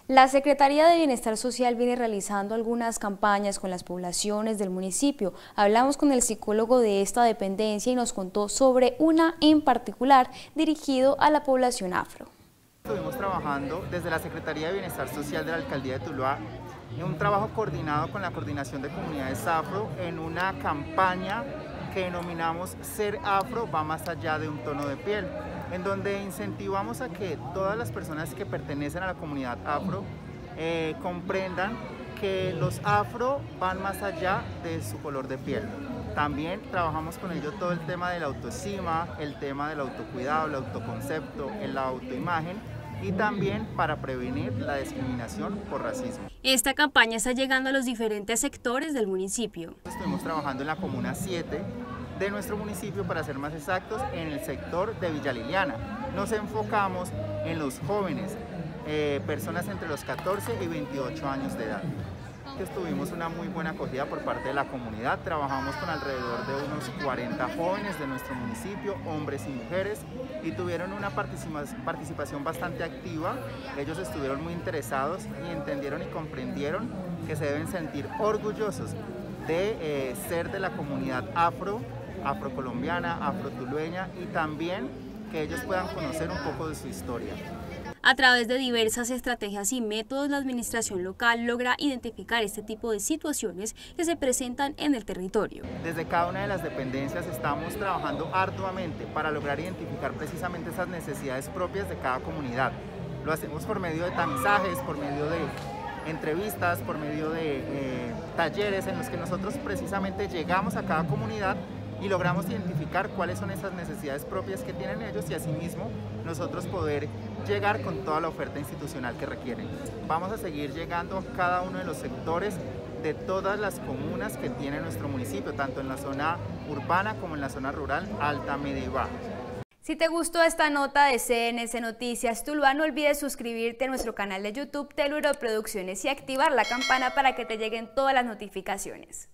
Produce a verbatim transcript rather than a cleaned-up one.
La Secretaría de Bienestar Social viene realizando algunas campañas con las poblaciones del municipio. Hablamos con el psicólogo de esta dependencia y nos contó sobre una en particular dirigido a la población afro. Estuvimos trabajando desde la Secretaría de Bienestar Social de la Alcaldía de Tuluá en un trabajo coordinado con la Coordinación de Comunidades Afro en una campaña que denominamos Ser Afro va más allá de un tono de piel, en donde incentivamos a que todas las personas que pertenecen a la comunidad afro eh, comprendan que los afro van más allá de su color de piel. También trabajamos con ellos todo el tema de la autoestima, el tema del autocuidado, el autoconcepto, la autoimagen y también para prevenir la discriminación por racismo. Esta campaña está llegando a los diferentes sectores del municipio. Estuvimos trabajando en la Comuna siete de nuestro municipio, para ser más exactos, en el sector de Villa Liliana. Nos enfocamos en los jóvenes, eh, personas entre los catorce y veintiocho años de edad. Tuvimos una muy buena acogida por parte de la comunidad. Trabajamos con alrededor de unos cuarenta jóvenes de nuestro municipio, hombres y mujeres, y tuvieron una participación bastante activa. Ellos estuvieron muy interesados y entendieron y comprendieron que se deben sentir orgullosos de eh, ser de la comunidad afro, afrocolombiana, afrotulueña, y también que ellos puedan conocer un poco de su historia. A través de diversas estrategias y métodos, la administración local logra identificar este tipo de situaciones que se presentan en el territorio. Desde cada una de las dependencias estamos trabajando arduamente para lograr identificar precisamente esas necesidades propias de cada comunidad. Lo hacemos por medio de tamizajes, por medio de entrevistas, por medio de eh, talleres en los que nosotros precisamente llegamos a cada comunidad y logramos identificar cuáles son esas necesidades propias que tienen ellos y asimismo nosotros poder llegar con toda la oferta institucional que requieren. Vamos a seguir llegando a cada uno de los sectores de todas las comunas que tiene nuestro municipio, tanto en la zona urbana como en la zona rural, alta, media y baja. Si te gustó esta nota de C N C Noticias Tuluá, no olvides suscribirte a nuestro canal de YouTube Teluro Producciones y activar la campana para que te lleguen todas las notificaciones.